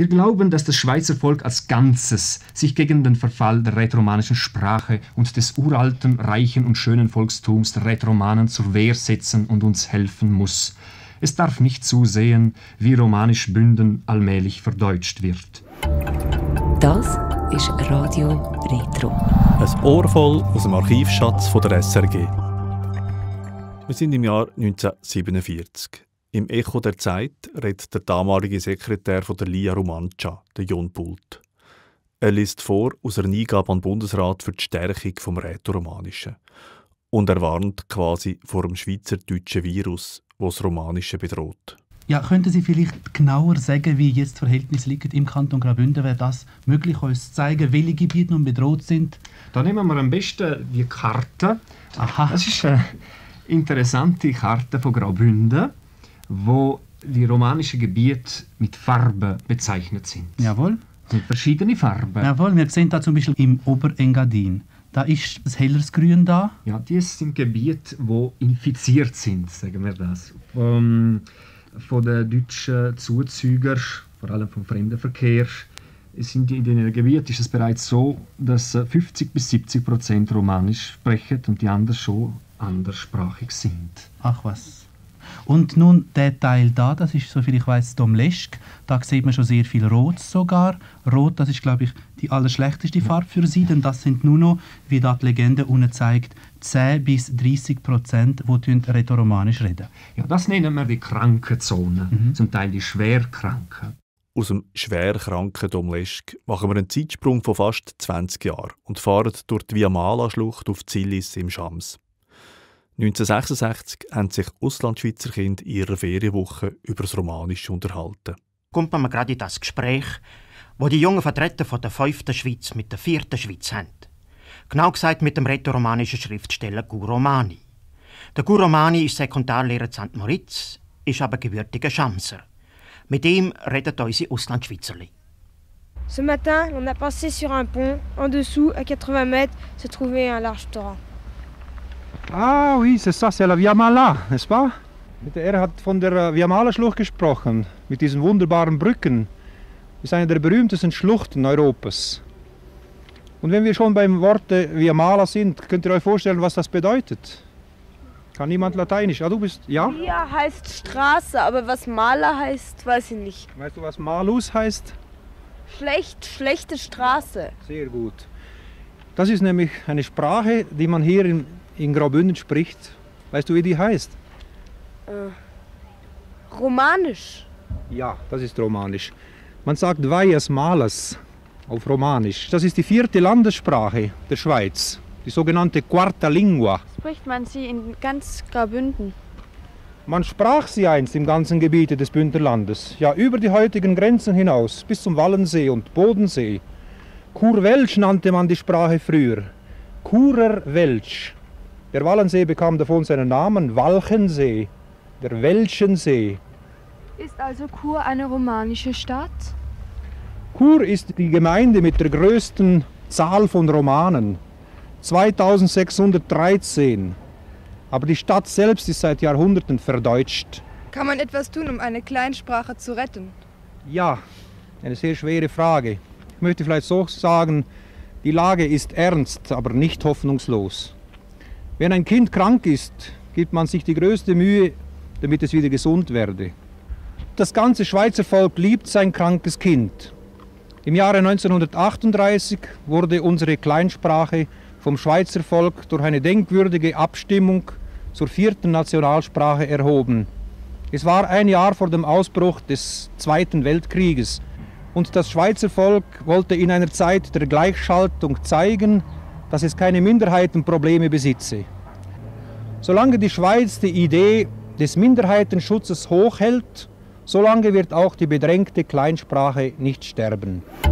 Wir glauben, dass das Schweizer Volk als Ganzes sich gegen den Verfall der rätoromanischen Sprache und des uralten, reichen und schönen Volkstums der Rätoromanen zur Wehr setzen und uns helfen muss. Es darf nicht zusehen, wie romanisch Bünden allmählich verdeutscht wird. Das ist Radio Retro. Ein Ohr voll aus dem Archivschatz von der SRG. Wir sind im Jahr 1947. Im Echo der Zeit redet der damalige Sekretär von der Lia Romancia, der John Pult. Er liest vor aus einer Eingabe an den Bundesrat für die Stärkung des Rätoromanischen. Und er warnt quasi vor dem schweizerdeutschen Virus, das das Romanische bedroht. Ja, könnten Sie vielleicht genauer sagen, wie jetzt das Verhältnis liegt im Kanton Graubünden? Wäre das möglich, uns zu zeigen, welche Gebiete nun bedroht sind? Da nehmen wir am besten die Karte. Aha. Das ist eine interessante Karte von Graubünden, wo die romanischen Gebiete mit Farben bezeichnet sind. Jawohl. Mit verschiedenen Farben. Jawohl, wir sehen da zum Beispiel im Oberengadin. Da ist ein helleres Grün da. Ja, die sind Gebiete, die infiziert sind, sagen wir das. Von den deutschen Zuzügern, vor allem vom Fremdenverkehr, in diesen Gebieten ist es bereits so, dass 50-70% Romanisch sprechen und die anderen schon anderssprachig sind. Ach was. Und nun der Teil da, das ist, soviel ich weiss, Domleschg. Da sieht man schon sehr viel Rot sogar. Rot, das ist, glaube ich, die allerschlechteste Farbe für sie, denn das sind nur noch, wie da die Legende unten zeigt, 10-30%, die Rätoromanisch reden. Ja, das nennen wir die Krankenzone, zum Teil die Schwerkranken. Aus dem schwerkranken Domleschg machen wir einen Zeitsprung von fast 20 Jahren und fahren durch die Viamala-Schlucht auf Zillis im Schams. 1966 haben sich Auslandschweizer Kinder in ihrer Ferienwoche über das Romanische unterhalten. Kommt man gerade in das Gespräch, wo die jungen Vertreter von der 5. Schweiz mit der 4. Schweiz haben. Genau gesagt mit dem rätoromanischen Schriftsteller Guromani. Der Guromani ist Sekundarlehrer in St. Moritz, ist aber gebürtiger Schamser. Mit ihm redet unsere Auslandschweizerli. Ce matin, on a passé sur un pont. En dessous, à 80 mètres, se trouvait un large torrent. Ah oui, c'est ça, c'est la Viamala, n'est-ce pas? Er hat von der Viamala-Schlucht gesprochen, mit diesen wunderbaren Brücken. Das ist eine der berühmtesten Schluchten Europas. Und wenn wir schon beim Wort Viamala sind, könnt ihr euch vorstellen, was das bedeutet? Kann niemand Lateinisch? Ah, du bist, ja? Via heißt Straße, aber was Maler heißt, weiß ich nicht. Weißt du, was Malus heißt? Schlechte Straße. Sehr gut. Das ist nämlich eine Sprache, die man hier in Graubünden spricht. Weißt du, wie die heißt? Romanisch. Ja, das ist Romanisch. Man sagt Vaias Malas auf Romanisch. Das ist die 4. Landessprache der Schweiz, die sogenannte Quarta Lingua. Spricht man sie in ganz Graubünden? Man sprach sie einst im ganzen Gebiete des Bündnerlandes, ja über die heutigen Grenzen hinaus, bis zum Wallensee und Bodensee. Kurwelsch nannte man die Sprache früher. Kurer Welsch. Der Wallensee bekam davon seinen Namen, Walchensee, der Welschensee. Ist also Chur eine romanische Stadt? Chur ist die Gemeinde mit der größten Zahl von Romanen, 2613. Aber die Stadt selbst ist seit Jahrhunderten verdeutscht. Kann man etwas tun, um eine Kleinsprache zu retten? Ja, eine sehr schwere Frage. Ich möchte vielleicht so sagen, die Lage ist ernst, aber nicht hoffnungslos. Wenn ein Kind krank ist, gibt man sich die größte Mühe, damit es wieder gesund werde. Das ganze Schweizer Volk liebt sein krankes Kind. Im Jahre 1938 wurde unsere Kleinsprache vom Schweizer Volk durch eine denkwürdige Abstimmung zur 4. Nationalsprache erhoben. Es war ein Jahr vor dem Ausbruch des Zweiten Weltkrieges und das Schweizer Volk wollte in einer Zeit der Gleichschaltung zeigen, dass es keine Minderheitenprobleme besitze. Solange die Schweiz die Idee des Minderheitenschutzes hochhält, solange wird auch die bedrängte Kleinsprache nicht sterben.